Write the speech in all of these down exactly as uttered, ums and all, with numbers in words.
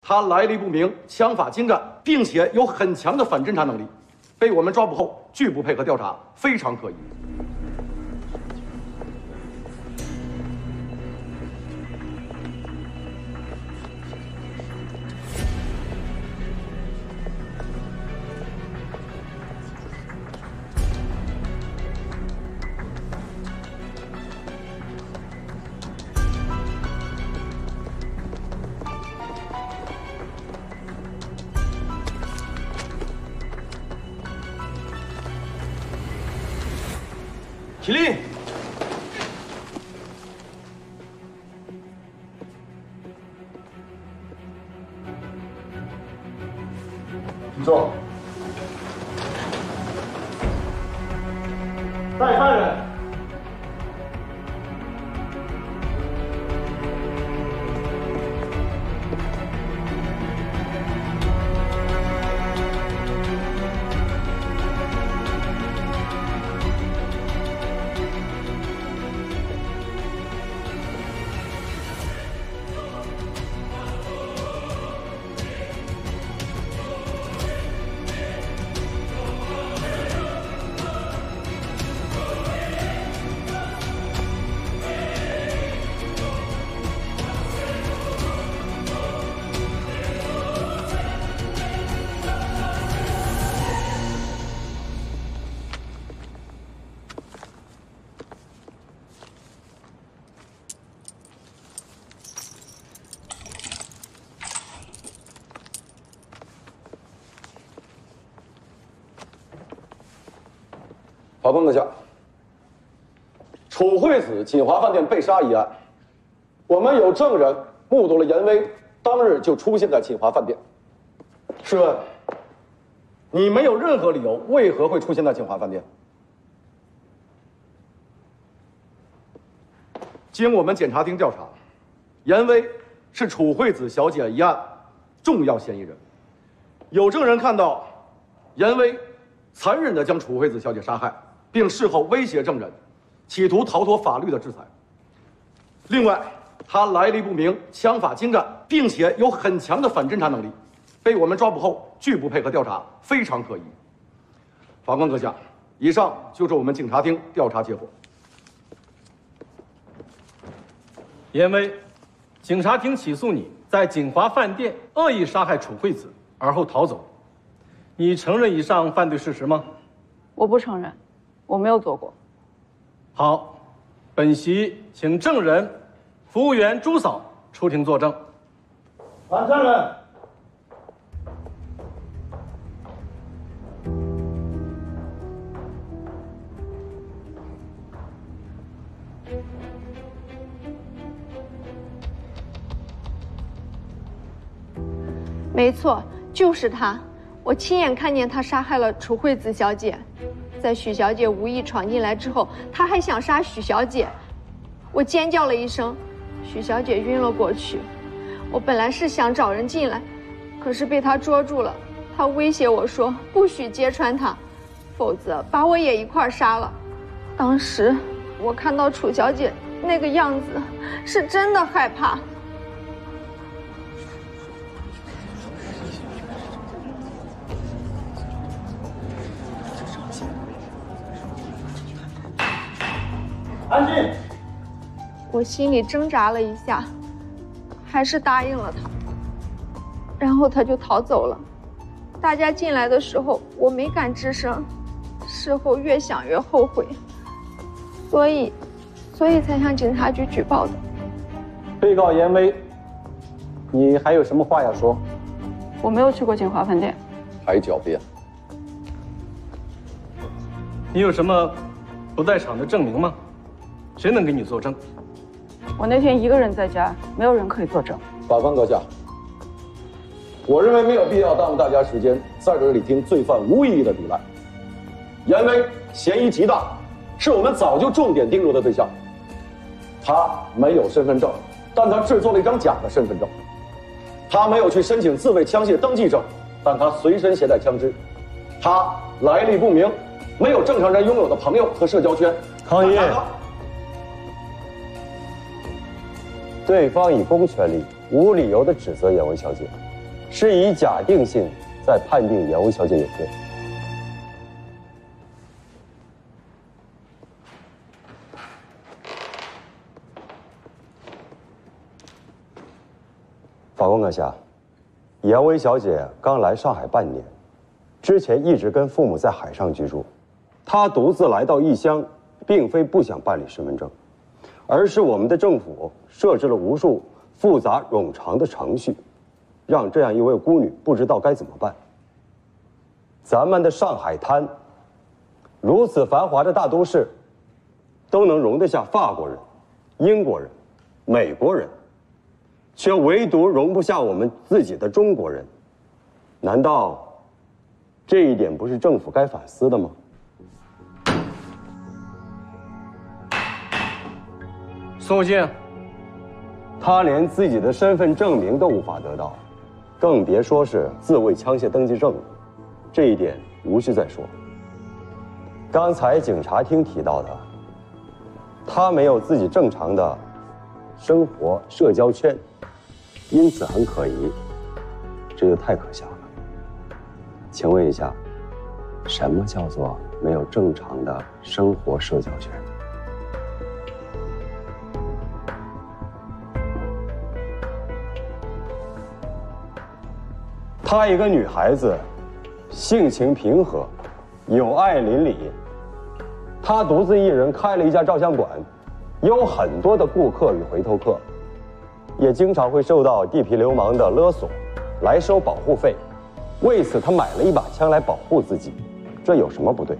他来历不明，枪法精湛，并且有很强的反侦查能力，被我们抓捕后拒不配合调查，非常可疑。 起立！请坐。再犯人。 法官阁下，楚惠子锦华饭店被杀一案，我们有证人目睹了严威当日就出现在锦华饭店。试问，你没有任何理由，为何会出现在锦华饭店？经我们检察厅调查，严威是楚惠子小姐一案重要嫌疑人。有证人看到严威残忍地将楚惠子小姐杀害。 并事后威胁证人，企图逃脱法律的制裁。另外，他来历不明，枪法精湛，并且有很强的反侦查能力，被我们抓捕后拒不配合调查，非常可疑。法官阁下，以上就是我们警察厅调查结果。 严威，警察厅起诉你在锦华饭店恶意杀害楚惠子，而后逃走。你承认以上犯罪事实吗？ 我不承认。 我没有做过。 好，本席请证人、服务员朱嫂出庭作证。 喊证人。 没错，就是他，我亲眼看见他杀害了楚惠子小姐。 在许小姐无意闯进来之后，他还想杀许小姐，我尖叫了一声，许小姐晕了过去。我本来是想找人进来，可是被他捉住了。他威胁我说不许揭穿他，否则把我也一块杀了。当时我看到楚小姐那个样子，是真的害怕。 安静。 我心里挣扎了一下，还是答应了他。然后他就逃走了。大家进来的时候，我没敢吱声，事后越想越后悔，所以，所以才向警察局举报的。 被告严威，你还有什么话要说？ 我没有去过锦华饭店。 还狡辩。 你有什么不在场的证明吗？ 谁能给你作证？ 我那天一个人在家，没有人可以作证。 法官阁下，我认为没有必要耽误大家时间，在这里听罪犯无意义的抵赖。严威嫌疑极大，是我们早就重点盯住的对象。他没有身份证，但他制作了一张假的身份证。他没有去申请自卫枪械登记证，但他随身携带枪支。他来历不明，没有正常人拥有的朋友和社交圈。 抗议。 对方以公权力无理由的指责严威小姐， 是以假定性在判定严薇小姐有罪。法官阁下，严薇小姐刚来上海半年，之前一直跟父母在海上居住。她独自来到异乡，并非不想办理身份证，而是我们的政府设置了无数复杂冗长的程序，让这样一位孤女不知道该怎么办。咱们的上海滩，如此繁华的大都市，都能容得下法国人、英国人、美国人，却唯独容不下我们自己的中国人。难道这一点不是政府该反思的吗？ 宋静， 他连自己的身份证明都无法得到，更别说是自卫枪械登记证了。这一点无需再说。刚才警察厅提到的，他没有自己正常的生活社交圈，因此很可疑，这就太可笑了。请问一下，什么叫做没有正常的生活社交圈？她一个女孩子，性情平和，友爱邻里。她独自一人开了一家照相馆，有很多的顾客与回头客，也经常会受到地痞流氓的勒索，来收保护费。为此，她买了一把枪来保护自己，这有什么不对？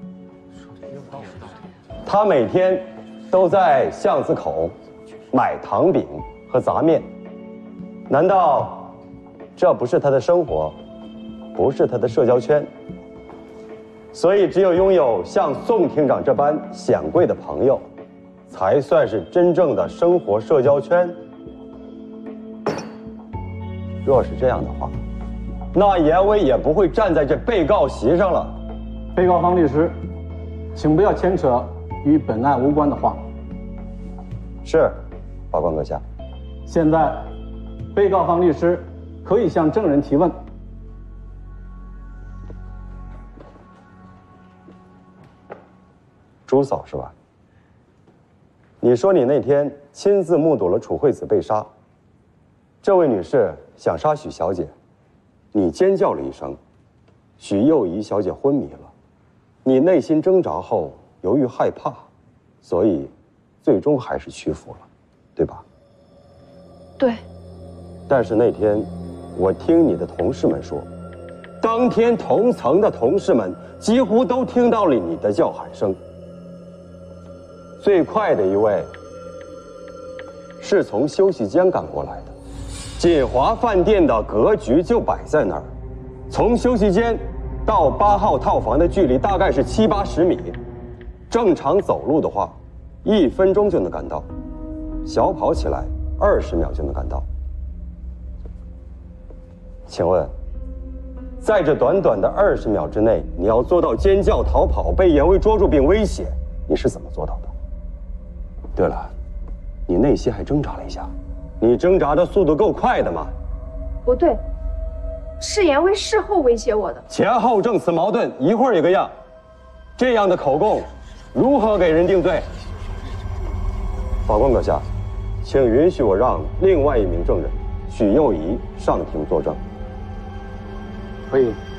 她每天都在巷子口买糖饼和杂面，难道这不是他的生活，不是他的社交圈？所以，只有拥有像宋厅长这般显贵的朋友，才算是真正的生活社交圈。若是这样的话，那严薇也不会站在这被告席上了。 被告方律师，请不要牵扯与本案无关的话。 是，法官阁下。 现在，被告方律师可以向证人提问。 朱嫂是吧？你说你那天亲自目睹了楚惠子被杀，这位女士想杀许小姐，你尖叫了一声，许幼仪小姐昏迷了，你内心挣扎后由于害怕，所以最终还是屈服了，对吧？ 对。 但是那天我听你的同事们说，当天同层的同事们几乎都听到了你的叫喊声。最快的一位是从休息间赶过来的，锦华饭店的格局就摆在那儿，从休息间到八号套房的距离大概是七八十米，正常走路的话，一分钟就能赶到，小跑起来二十秒就能赶到。请问，在这短短的二十秒之内，你要做到尖叫、逃跑、被严薇捉住并威胁，你是怎么做到的？对了，你内心还挣扎了一下，你挣扎的速度够快的吗？ 不对，是严薇事后威胁我的。 前后证词矛盾，一会儿一个样，这样的口供如何给人定罪？法官阁下，请允许我让另外一名证人许幼仪上庭作证。 可以。